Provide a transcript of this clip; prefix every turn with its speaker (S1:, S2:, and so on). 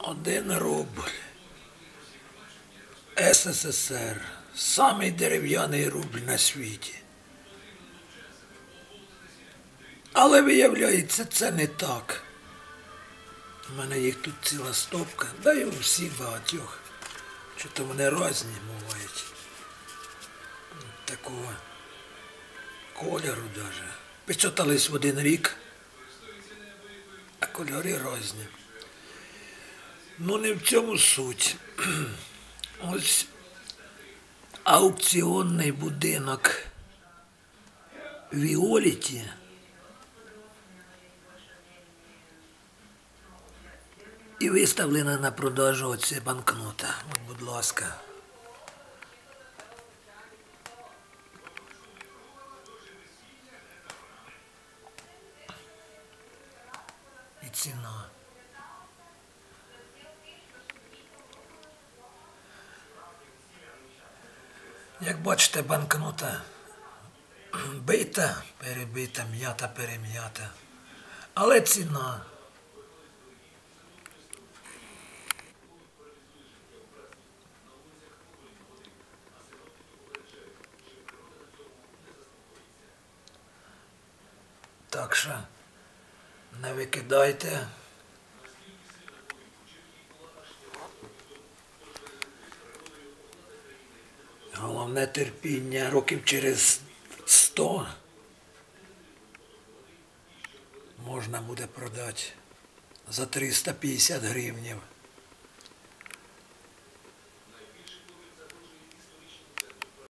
S1: 1 рубль. СССР. Самий дерев'яний рубль на світі. Але виявляється, це не так. У мене їх тут ціла стопка, да й у всіх багатьох. Що-то вони різні бувають. Такого кольору даже. Печатались в 1 рік, а кольори різні. Ну не в цьому суть. Ось аукціонний будинок Віоліті і виставлена на продажу оця банкнота. От, будь ласка. І ціна. Як бачите, банкнота бита, перебита, м'ята, перем'ята. Але ціна. Так що не викидайте. Головне терпіння, років через 100 можна буде продати за 350 гривнів.